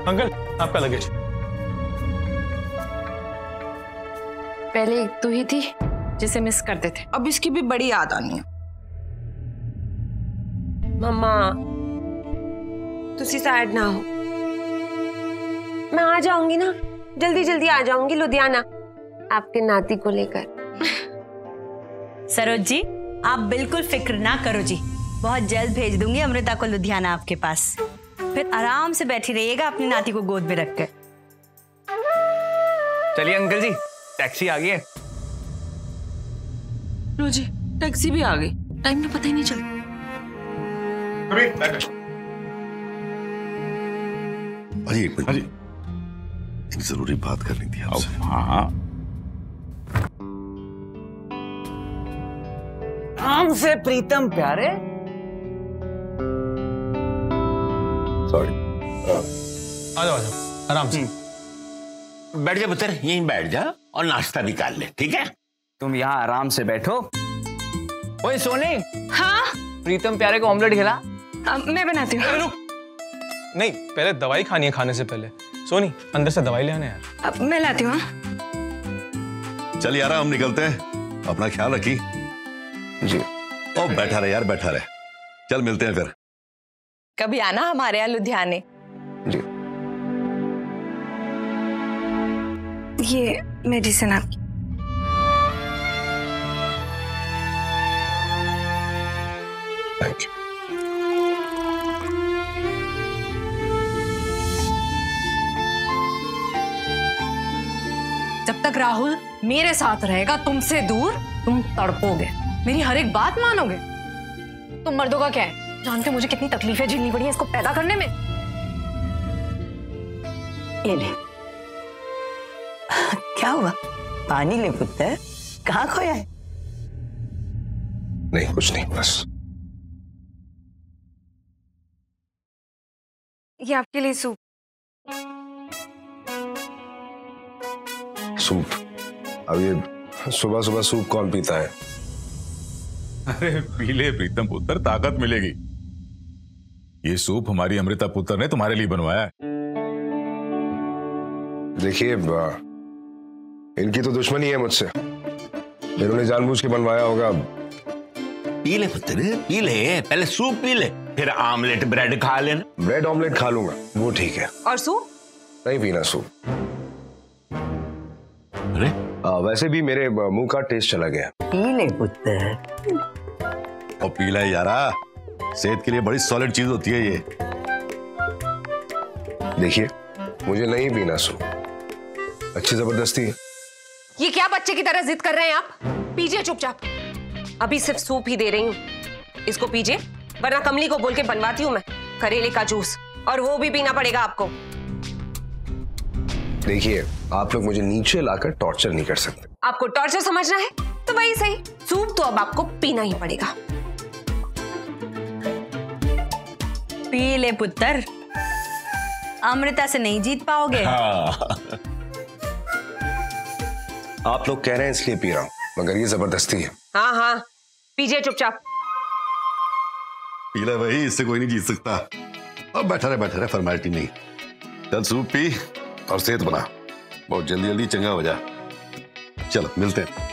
Uncle आपका luggage. पहले एक तू ही थी जिसे मिस करते थे, अब इसकी भी बड़ी याद आनी है। मम्मा तुसी सैड ना हो, मैं आ जाऊंगी ना, जल्दी जल्दी आ जाऊंगी लुधियाना आपके नाती को लेकर। सरोज जी आप बिल्कुल फिक्र ना करो जी, बहुत जल्द भेज दूंगी अमृता को लुधियाना आपके पास, फिर आराम से बैठी रहिएगा अपनी नाती को गोद में रख कर। चलिए अंकल जी टैक्सी आ गई है। लो जी टैक्सी भी आ गई, टाइम का पता ही नहीं चलता। अजी एक मिनट, एक जरूरी बात करनी थी आपसे। हाँ आराम से प्रीतम प्यारे। सॉरी। आ जाओ आराम से। बैठ जा पुत्र, यहीं बैठ जा और नाश्ता भी कर ले, ठीक है? तुम यहाँ आराम से बैठो। ओए सोनी, हाँ प्रीतम प्यारे को ऑमलेट खिला। मैं बनाती हूँ। रुक, नहीं पहले दवाई खानी है, खाने से पहले। सोनी अंदर से दवाई ले आने यार। अब मैं लाती हूँ। चल यार हम निकलते हैं, अपना ख्याल रखी जी। ओ बैठा रहे यार, बैठा रहे। चल मिलते हैं फिर। कभी आना हमारे यहाँ लुधियाने। जी ये मेडिसिन आपकी। Thank you. जब तक राहुल मेरे साथ रहेगा तुमसे दूर, तुम तड़पोगे, मेरी हर एक बात मानोगे। तुम मर्दों का क्या है, जानते हो मुझे कितनी तकलीफें झेलनी पड़ी है इसको पैदा करने में। ये ले। क्या हुआ, पानी ले पुत्र, कहाँ खोया है? नहीं कुछ नहीं, बस ये आपके लिए सूप। सूप? अब ये सुबह सुबह सूप कौन पीता है? अरे पीले प्रीतम पुत्र, ताकत मिलेगी। ये सूप हमारी अमृता पुत्र ने तुम्हारे लिए बनवाया है। देखिए इनकी तो दुश्मनी है मुझसे, इन्होंने जानबूझ के बनवाया होगा। पी ले पुत्र, पी ले, पहले सूप पी ले, फिर आमलेट ब्रेड खा लेना। ब्रेड ऑमलेट खा लूंगा, वो ठीक है। और सूप नहीं पीना सूप। अरे वैसे भी मेरे मुंह का टेस्ट चला गया। पी ले पुत्र। और पीला है यारा, सेहत के लिए बड़ी सॉलिड चीज होती है ये। देखिए मुझे नहीं पीना सूप, अच्छी जबरदस्ती है। ये क्या बच्चे की तरह जिद कर रहे हैं आप? पीजिए चुपचाप, अभी सिर्फ सूप ही दे रही हूँ, इसको पीजिए, वरना कमली को बोल के बनवाती हूँ मैं करेले का जूस, और वो भी पीना पड़ेगा आपको। देखिए आप लोग मुझे नीचे लाकर टॉर्चर नहीं कर सकते। आपको टॉर्चर समझना है तो वही सही, सूप तो अब आपको पीना ही पड़ेगा। पी ले पुत्र, अमृता से नहीं जीत पाओगे। आप लोग कह रहे हैं इसलिए पी रहा हूं, मगर ये जबरदस्ती है। हाँ हाँ पीजिए चुपचाप। पीला भाई, इससे कोई नहीं जीत सकता। अब बैठा रहे, फॉर्मेलिटी नहीं। चल सूप पी और सेहत बना, बहुत जल्दी जल्दी चंगा हो जा। चलो मिलते हैं।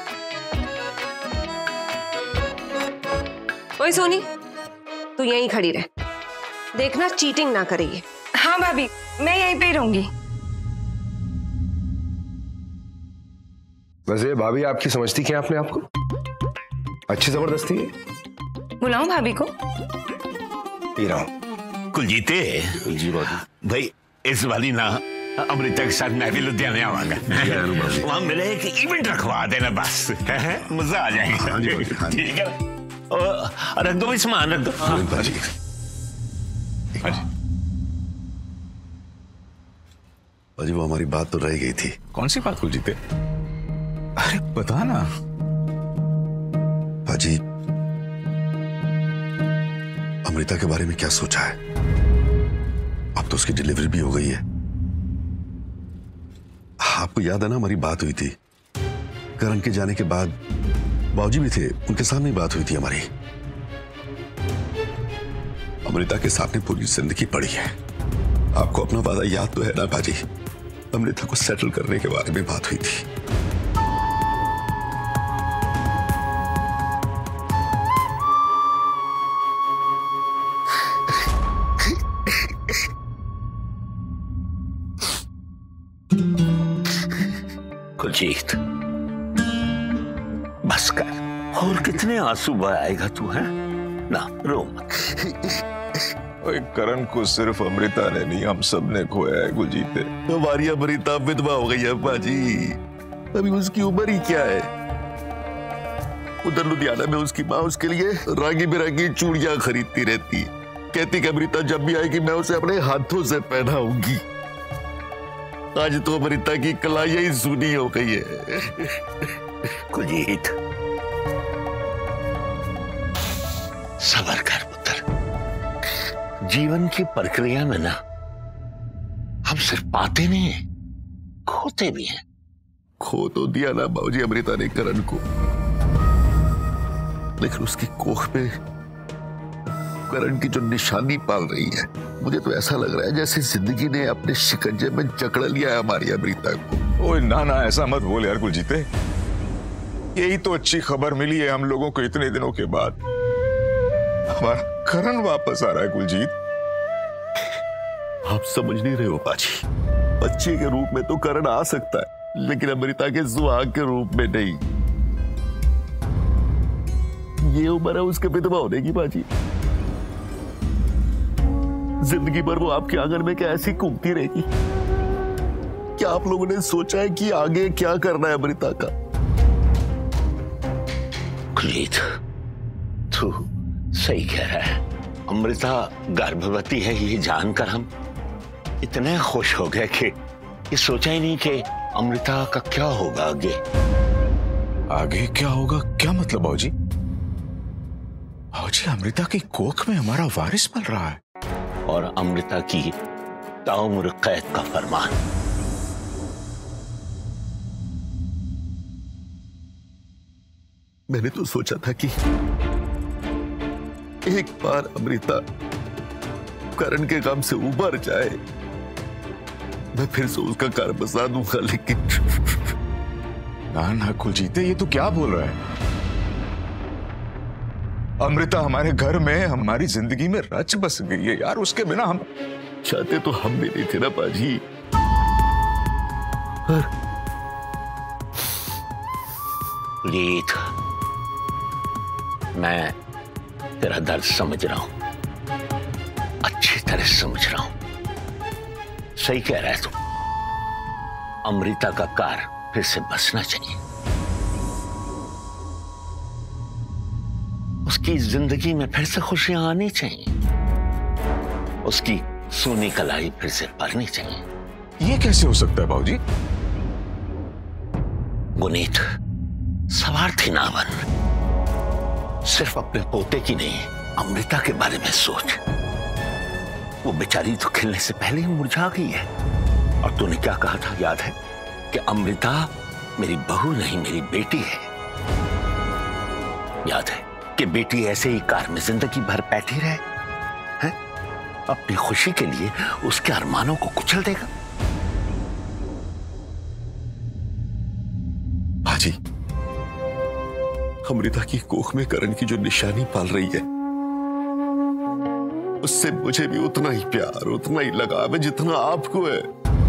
ओए सोनी, तू यहीं खड़ी रह, देखना चीटिंग ना करेगी। हाँ भाभी, मैं यहीं पे ही रहूंगी। वैसे भाभी आपकी समझती क्या अपने आप को? अच्छी जबरदस्ती है। बुलाऊं भाभी को? पी रहा हूं। कुलजीते जी भाई, इस वाली ना अमृता के साथ मैं भी लुधियाने आवांगा। वहां मेरा एक इवेंट रखवा देना बस, मजा आ जाएगा। ठीक है, रख दो भाई, सामान रख दो। भाजी वो हमारी बात तो रह गई थी। कौन सी बात कुलजीते? अरे बता ना। भाजी अमृता के बारे में क्या सोचा है? अब तो उसकी डिलीवरी भी हो गई है। आपको याद है ना हमारी बात हुई थी, करण के जाने के बाद बाबूजी भी थे, उनके सामने बात हुई थी हमारी। अमृता के सामने पूरी जिंदगी पड़ी है, आपको अपना वादा याद तो है ना बाजी? अमृता को सेटल करने के बारे में बात हुई थी। कुलजीत, बस कर। और कितने आंसू बहाएगा तू, है ना? रो मत। करण को सिर्फ अमृता ने नहीं, हम सब ने खोया है कुलजीत। हमारी अमृता विधवा हो गई है बाजी। अभी उसकी उम्र ही क्या है? उधर लुधियाना में उसकी माँ उसके लिए रंगी बिरंगी चूड़ियां खरीदती रहती, कहती कि अमृता जब भी आएगी मैं उसे अपने हाथों से पहनाऊंगी। आज तो अमृता की कलाइयां ही सूनी हो गई है। कुलजीत, सबर कर पुत्र। जीवन की प्रक्रिया में ना हम सिर्फ पाते नहीं हैं, खोते भी हैं। खो तो दिया ना बाबूजी अमृता ने करण को, लेकिन उसकी कोख में करण की जो निशानी पाल रही है, मुझे तो ऐसा लग रहा है जैसे जिंदगी ने अपने शिकंजे में जकड़ लिया है हमारी अमृता को। ओए ना ना, ऐसा मत बोल यार कुलजीते। यही तो अच्छी खबर मिली है हम लोगों को इतने दिनों के बाद। हमारा करण वापस आ रहा है कुलजीत। आप समझ नहीं रहे हो बाजी, बच्चे के रूप में तो करण आ सकता है, लेकिन अमृता के सुहाग के रूप में नहीं। ये उम्र है उसके विधवा होने की बाजी। जिंदगी भर वो आपके आंगन में क्या ऐसी घूमती रहेगी? क्या आप लोगों ने सोचा है कि आगे क्या करना है अमृता का? कुलजीत, तू सही कह रहा है। अमृता गर्भवती है ये जानकर हम इतने खुश हो गए कि ये सोचा ही नहीं कि अमृता का क्या होगा आगे। आगे क्या होगा? क्या मतलब बाबूजी? बाबूजी, अमृता की कोख में हमारा वारिस पल रहा है और अमृता की ताउम्र कैद का फरमान। मैंने तो सोचा था कि एक बार अमृता करण के काम से उबर जाए, मैं फिर से उसका घर बसा दूंगा, लेकिन ना ना कुलजीते, ये तू क्या बोल रहा है? अमृता हमारे घर में, हमारी जिंदगी में रच बस गई है यार। उसके बिना हम चाहते तो हम भी नहीं थे ना बाजी। कुलजीत, मैं तेरा दर्द समझ रहा हूं, अच्छी तरह समझ रहा हूं। सही कह रहा है तू। अमृता का कार फिर से बसना चाहिए। उसकी जिंदगी में फिर से खुशियां आनी चाहिए। उसकी सोनी कलाई फिर से भरनी चाहिए। ये कैसे हो सकता है बाबूजी? गुनीत, स्वार्थी ना बन। सिर्फ अपने पोते की नहीं, अमृता के बारे में सोच। वो बेचारी तो खिलने से पहले ही मुरझा गई है। और तूने क्या कहा था याद है? कि अमृता मेरी बहू नहीं, मेरी बेटी है। याद है कि बेटी ऐसे ही कार में जिंदगी भर बैठी रहे हैं? अपनी खुशी के लिए उसके अरमानों को कुचल देगा? बाजी, अमृता की कोख में करण की जो निशानी पाल रही है, उससे मुझे भी उतना ही प्यार, उतना ही लगाव है जितना आपको है।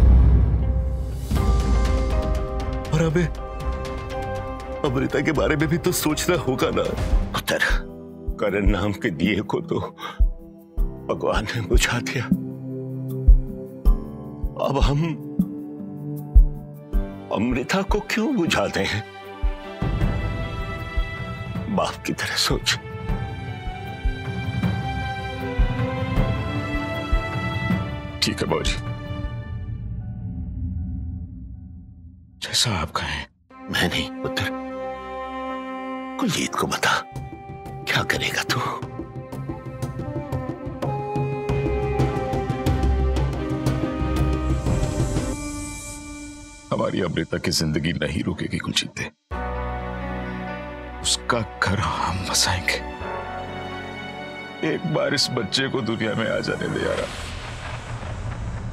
और हमें अमृता के बारे में भी तो सोचना होगा ना। पुत्र, करण नाम के दिए को तो भगवान ने बुझा दिया। अब हम अमृता को क्यों बुझाते हैं? बाप की तरह सोच। ठीक है बाबूजी, जैसा आप कहें। मैं नहीं पुत्र, कुलजीत को बता, क्या करेगा तू? हमारी अमृता की जिंदगी नहीं रुकेगी कुलजीत। उसका घर हम बसाएंगे। एक बार इस बच्चे को दुनिया में आ जाने दे यार।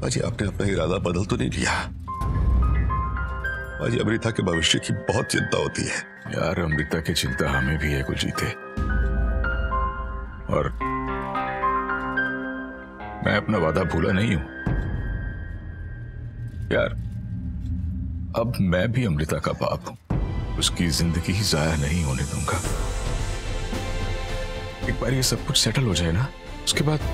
बाजी आपने अपना इरादा बदल तो नहीं लिया? बाजी अमृता के भविष्य की बहुत चिंता होती है। यार अमृता की चिंता हमें भी है कुलजीते, और मैं अपना वादा भूला नहीं हूं यार। अब मैं भी अमृता का बाप हूं, उसकी जिंदगी जाया नहीं होने दूंगा। एक बार ये सब कुछ सेटल हो जाए ना, उसके बाद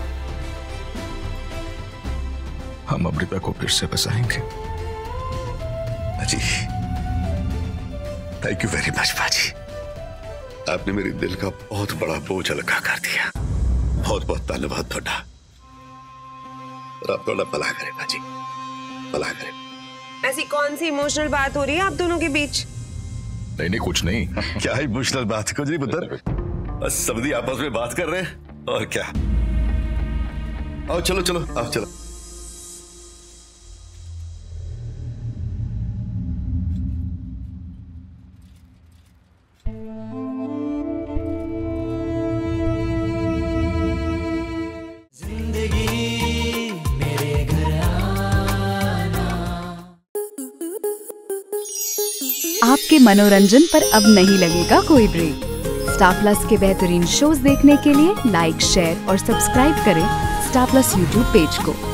हम अमृता को फिर से बसाएंगे। बाजी थैंक यू वेरी मच बाजी, आपने मेरे दिल का बहुत बड़ा बोझ हल्का कर दिया। बहुत बहुत धन्यवाद थोड़ा। और आप थोड़ा भला करें बाजी, भला करें। ऐसी कौन सी इमोशनल बात हो रही है आप दोनों के बीच? नहीं नहीं कुछ नहीं। क्या इमोशनल बात? कुछ नहीं पुत्र, बस सबदी आपस में बात कर रहे हैं और क्या। आओ चलो चलो, आओ चलो। आपके मनोरंजन पर अब नहीं लगेगा कोई ब्रेक। स्टार प्लस के बेहतरीन शोज देखने के लिए लाइक, शेयर और सब्सक्राइब करें स्टार प्लस यूट्यूब पेज को।